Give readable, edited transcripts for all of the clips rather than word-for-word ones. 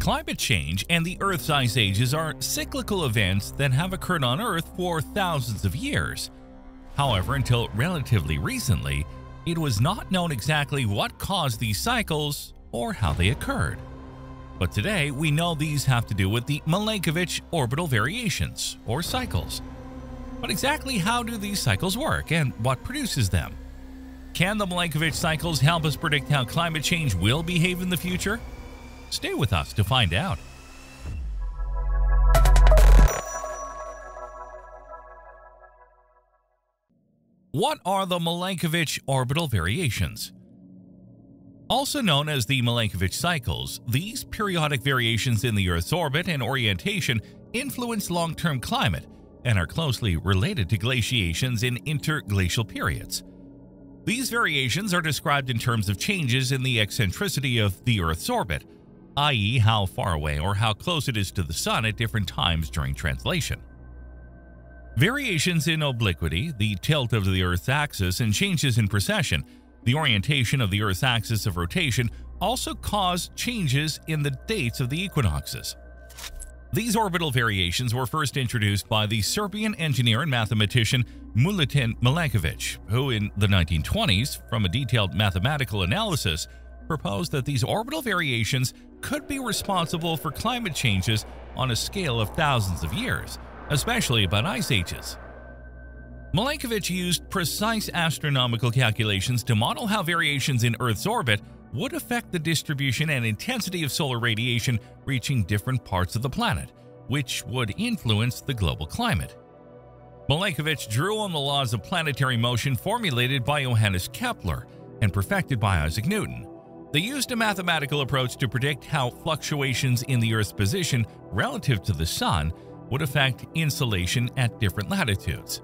Climate change and the Earth's ice ages are cyclical events that have occurred on Earth for thousands of years. However, until relatively recently, it was not known exactly what caused these cycles or how they occurred. But today, we know these have to do with the Milankovitch Orbital Variations, or cycles. But exactly how do these cycles work and what produces them? Can the Milankovitch cycles help us predict how climate change will behave in the future? Stay with us to find out. What are the Milankovitch Orbital Variations? Also known as the Milankovitch Cycles, these periodic variations in the Earth's orbit and orientation influence long-term climate and are closely related to glaciations in interglacial periods. These variations are described in terms of changes in the eccentricity of the Earth's orbit, i.e. how far away or how close it is to the Sun at different times during translation. Variations in obliquity, the tilt of the Earth's axis, and changes in precession, the orientation of the Earth's axis of rotation, also cause changes in the dates of the equinoxes. These orbital variations were first introduced by the Serbian engineer and mathematician Milankovitch, who in the 1920s, from a detailed mathematical analysis, proposed that these orbital variations could be responsible for climate changes on a scale of thousands of years, especially about ice ages. Milankovitch used precise astronomical calculations to model how variations in Earth's orbit would affect the distribution and intensity of solar radiation reaching different parts of the planet, which would influence the global climate. Milankovitch drew on the laws of planetary motion formulated by Johannes Kepler and perfected by Isaac Newton. They used a mathematical approach to predict how fluctuations in the Earth's position relative to the Sun would affect insolation at different latitudes.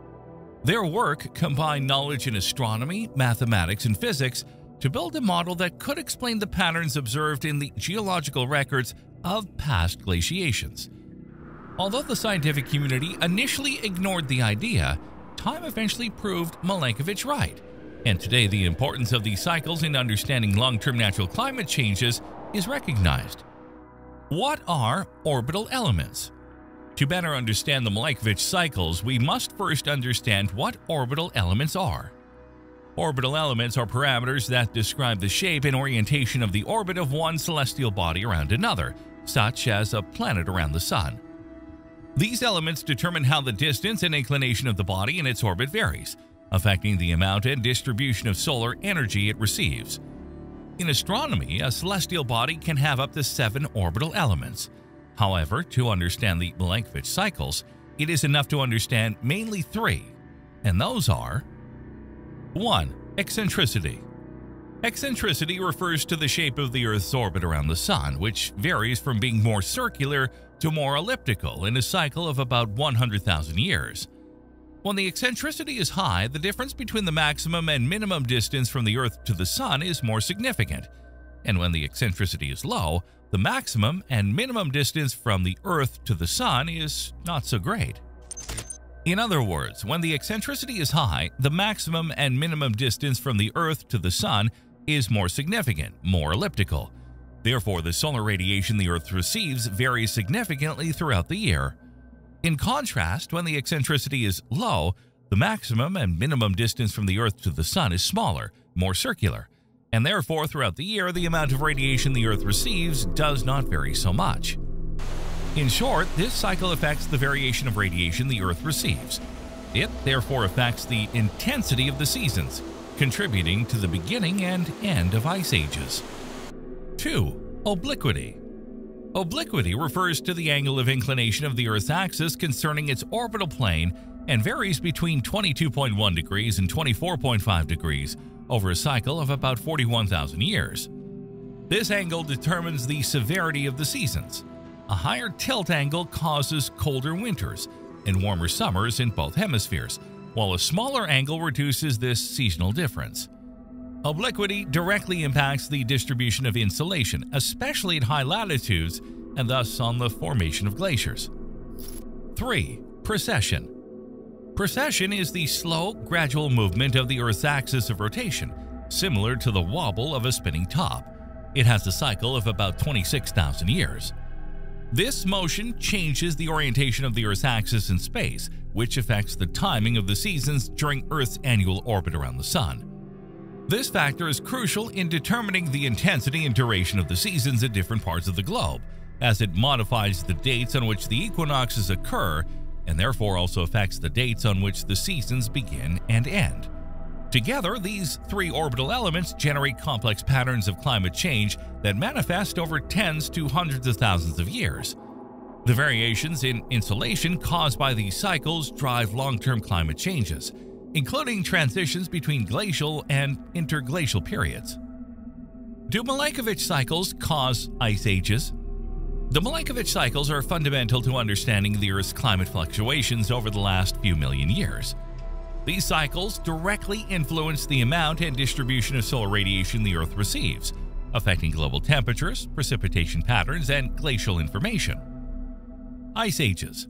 Their work combined knowledge in astronomy, mathematics, and physics to build a model that could explain the patterns observed in the geological records of past glaciations. Although the scientific community initially ignored the idea, time eventually proved Milankovitch right, and today the importance of these cycles in understanding long-term natural climate changes is recognized. What are orbital elements? To better understand the Milankovitch cycles, we must first understand what orbital elements are. Orbital elements are parameters that describe the shape and orientation of the orbit of one celestial body around another, such as a planet around the Sun. These elements determine how the distance and inclination of the body in its orbit varies, affecting the amount and distribution of solar energy it receives. In astronomy, a celestial body can have up to 7 orbital elements. However, to understand the Milankovitch cycles, it is enough to understand mainly 3, and those are: 1. Eccentricity. Eccentricity refers to the shape of the Earth's orbit around the Sun, which varies from being more circular to more elliptical in a cycle of about 100,000 years. When the eccentricity is high, the difference between the maximum and minimum distance from the Earth to the Sun is more significant, and when the eccentricity is low, the maximum and minimum distance from the Earth to the Sun is not so great. In other words, when the eccentricity is high, the maximum and minimum distance from the Earth to the Sun is more significant, more elliptical. Therefore, the solar radiation the Earth receives varies significantly throughout the year. In contrast, when the eccentricity is low, the maximum and minimum distance from the Earth to the Sun is smaller, more circular, and therefore throughout the year the amount of radiation the Earth receives does not vary so much. In short, this cycle affects the variation of radiation the Earth receives. It therefore affects the intensity of the seasons, contributing to the beginning and end of ice ages. 2. Obliquity. Obliquity refers to the angle of inclination of the Earth's axis concerning its orbital plane and varies between 22.1 degrees and 24.5 degrees over a cycle of about 41,000 years. This angle determines the severity of the seasons. A higher tilt angle causes colder winters and warmer summers in both hemispheres, while a smaller angle reduces this seasonal difference. Obliquity directly impacts the distribution of insolation, especially at high latitudes, and thus on the formation of glaciers. 3. Precession. Precession is the slow, gradual movement of the Earth's axis of rotation, similar to the wobble of a spinning top. It has a cycle of about 26,000 years. This motion changes the orientation of the Earth's axis in space, which affects the timing of the seasons during Earth's annual orbit around the Sun. This factor is crucial in determining the intensity and duration of the seasons at different parts of the globe, as it modifies the dates on which the equinoxes occur and therefore also affects the dates on which the seasons begin and end. Together, these three orbital elements generate complex patterns of climate change that manifest over tens to hundreds of thousands of years. The variations in insolation caused by these cycles drive long-term climate changes, including transitions between glacial and interglacial periods. Do Milankovitch cycles cause ice ages? The Milankovitch cycles are fundamental to understanding the Earth's climate fluctuations over the last few million years. These cycles directly influence the amount and distribution of solar radiation the Earth receives, affecting global temperatures, precipitation patterns, and glacial information. Ice ages.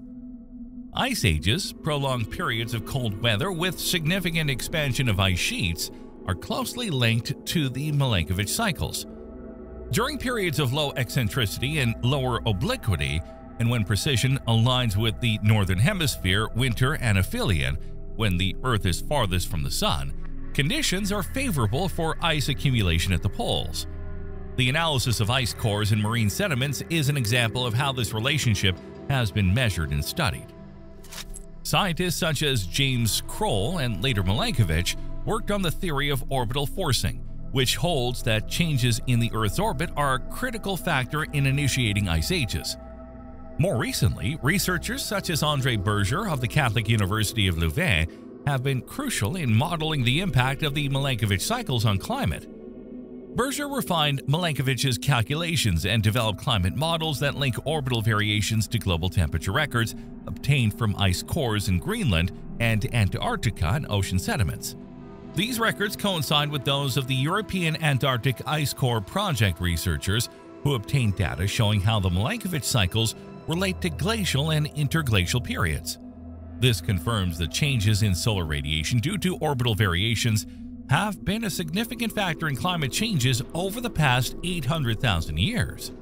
Ice ages, prolonged periods of cold weather with significant expansion of ice sheets, are closely linked to the Milankovitch cycles. During periods of low eccentricity and lower obliquity, and when precession aligns with the northern hemisphere winter and aphelion, when the Earth is farthest from the Sun, conditions are favorable for ice accumulation at the poles. The analysis of ice cores and marine sediments is an example of how this relationship has been measured and studied. Scientists such as James Kroll and later Milankovitch worked on the theory of orbital forcing, which holds that changes in the Earth's orbit are a critical factor in initiating ice ages. More recently, researchers such as André Berger of the Catholic University of Louvain have been crucial in modeling the impact of the Milankovitch cycles on climate. Berger refined Milankovich's calculations and developed climate models that link orbital variations to global temperature records obtained from ice cores in Greenland and Antarctica and ocean sediments. These records coincide with those of the European Antarctic Ice Core Project researchers, who obtained data showing how the Milankovitch cycles relate to glacial and interglacial periods. This confirms that changes in solar radiation due to orbital variations have been a significant factor in climate changes over the past 800,000 years.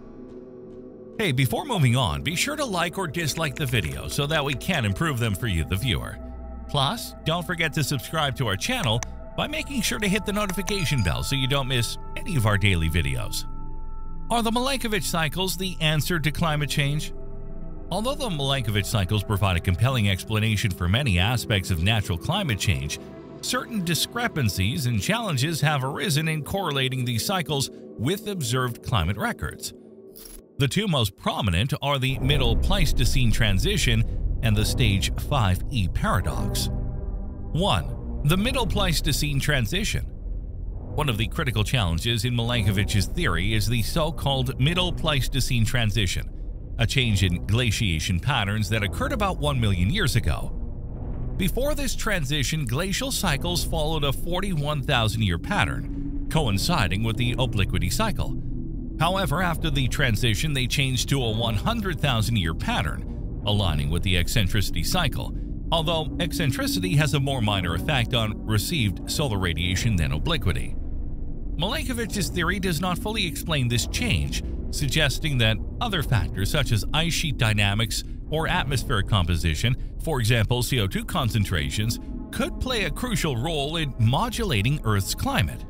Hey, before moving on, be sure to like or dislike the video so that we can improve them for you, the viewer. Plus, don't forget to subscribe to our channel by making sure to hit the notification bell so you don't miss any of our daily videos. Are the Milankovitch cycles the answer to climate change? Although the Milankovitch cycles provide a compelling explanation for many aspects of natural climate change, certain discrepancies and challenges have arisen in correlating these cycles with observed climate records. The two most prominent are the Middle Pleistocene transition and the Stage 5e paradox. 1. The Middle Pleistocene transition. One of the critical challenges in Milankovich's theory is the so-called Middle Pleistocene transition, a change in glaciation patterns that occurred about 1 million years ago. Before this transition, glacial cycles followed a 41,000-year pattern, coinciding with the obliquity cycle. However, after the transition, they changed to a 100,000-year pattern, aligning with the eccentricity cycle, although eccentricity has a more minor effect on received solar radiation than obliquity. Milankovich's theory does not fully explain this change, suggesting that other factors such as ice sheet dynamics or atmospheric composition, for example CO2 concentrations, could play a crucial role in modulating Earth's climate.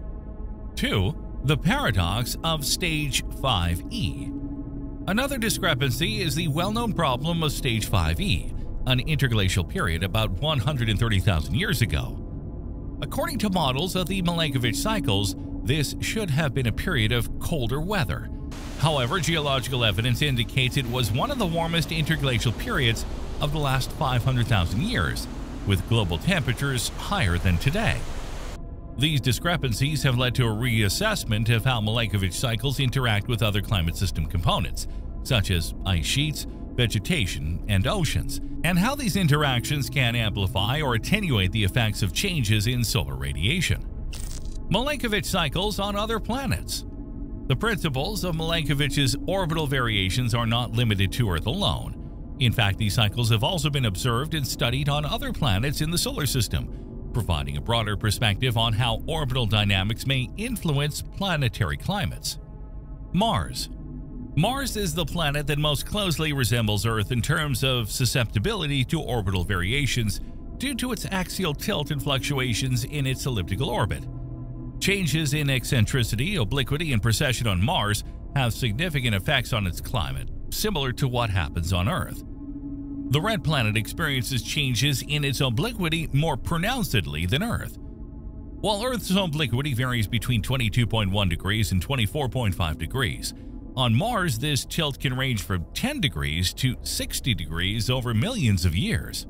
2. The paradox of Stage 5e. Another discrepancy is the well-known problem of Stage 5e, an interglacial period about 130,000 years ago. According to models of the Milankovitch cycles, this should have been a period of colder weather. However, geological evidence indicates it was one of the warmest interglacial periods of the last 500,000 years, with global temperatures higher than today. These discrepancies have led to a reassessment of how Milankovitch cycles interact with other climate system components, such as ice sheets, vegetation, and oceans, and how these interactions can amplify or attenuate the effects of changes in solar radiation. Milankovitch cycles on other planets. The principles of Milankovich's orbital variations are not limited to Earth alone. In fact, these cycles have also been observed and studied on other planets in the solar system, providing a broader perspective on how orbital dynamics may influence planetary climates. Mars. Mars is the planet that most closely resembles Earth in terms of susceptibility to orbital variations due to its axial tilt and fluctuations in its elliptical orbit. Changes in eccentricity, obliquity, and precession on Mars have significant effects on its climate, similar to what happens on Earth. The red planet experiences changes in its obliquity more pronouncedly than Earth. While Earth's obliquity varies between 22.1 degrees and 24.5 degrees, on Mars this tilt can range from 10 degrees to 60 degrees over millions of years.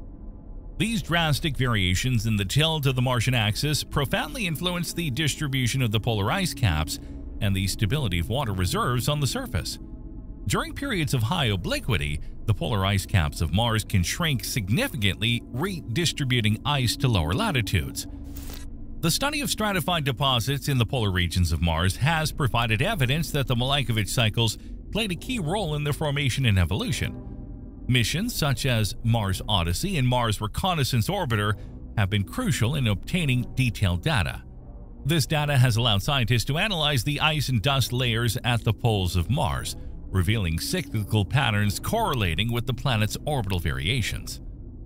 These drastic variations in the tilt of the Martian axis profoundly influence the distribution of the polar ice caps and the stability of water reserves on the surface. During periods of high obliquity, the polar ice caps of Mars can shrink significantly, redistributing ice to lower latitudes. The study of stratified deposits in the polar regions of Mars has provided evidence that the Milankovitch cycles played a key role in their formation and evolution. Missions such as Mars Odyssey and Mars Reconnaissance Orbiter have been crucial in obtaining detailed data. This data has allowed scientists to analyze the ice and dust layers at the poles of Mars, revealing cyclical patterns correlating with the planet's orbital variations.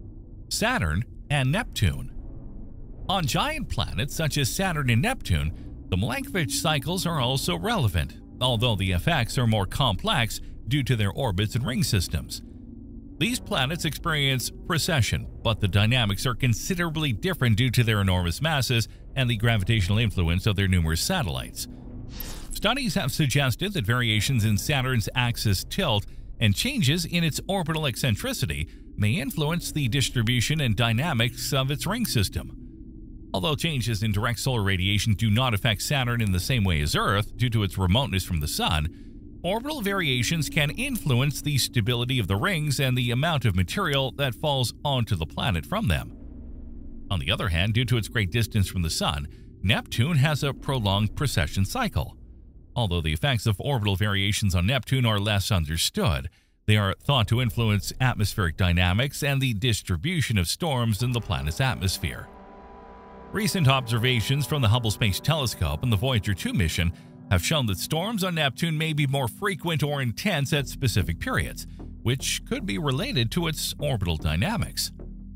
Saturn and Neptune. On giant planets such as Saturn and Neptune, the Milankovitch cycles are also relevant, although the effects are more complex due to their orbits and ring systems. These planets experience precession, but the dynamics are considerably different due to their enormous masses and the gravitational influence of their numerous satellites. Studies have suggested that variations in Saturn's axis tilt and changes in its orbital eccentricity may influence the distribution and dynamics of its ring system. Although changes in direct solar radiation do not affect Saturn in the same way as Earth due to its remoteness from the Sun, orbital variations can influence the stability of the rings and the amount of material that falls onto the planet from them. On the other hand, due to its great distance from the Sun, Neptune has a prolonged precession cycle. Although the effects of orbital variations on Neptune are less understood, they are thought to influence atmospheric dynamics and the distribution of storms in the planet's atmosphere. Recent observations from the Hubble Space Telescope and the Voyager 2 mission have shown that storms on Neptune may be more frequent or intense at specific periods, which could be related to its orbital dynamics.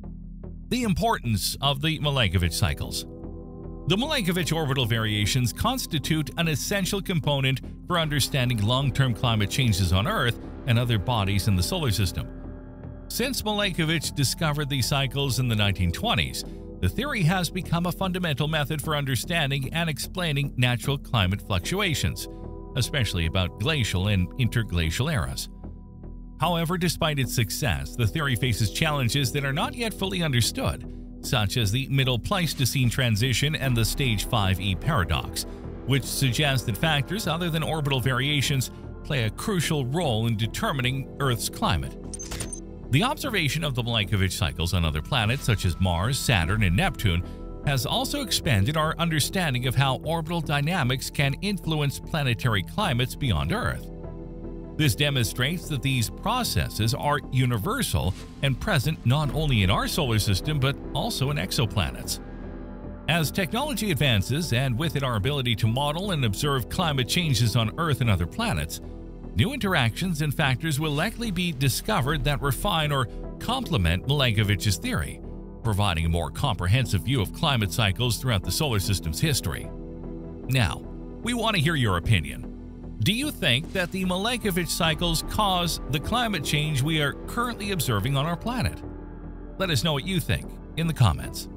The importance of the Milankovitch cycles. The Milankovitch orbital variations constitute an essential component for understanding long-term climate changes on Earth and other bodies in the solar system. Since Milankovitch discovered these cycles in the 1920s, the theory has become a fundamental method for understanding and explaining natural climate fluctuations, especially about glacial and interglacial eras. However, despite its success, the theory faces challenges that are not yet fully understood, such as the Middle Pleistocene transition and the Stage 5e paradox, which suggests that factors other than orbital variations play a crucial role in determining Earth's climate. The observation of the Milankovitch cycles on other planets such as Mars, Saturn, and Neptune has also expanded our understanding of how orbital dynamics can influence planetary climates beyond Earth. This demonstrates that these processes are universal and present not only in our solar system but also in exoplanets. As technology advances and with it our ability to model and observe climate changes on Earth and other planets, new interactions and factors will likely be discovered that refine or complement Milankovitch's theory, providing a more comprehensive view of climate cycles throughout the solar system's history. Now, we want to hear your opinion. Do you think that the Milankovitch cycles cause the climate change we are currently observing on our planet? Let us know what you think in the comments.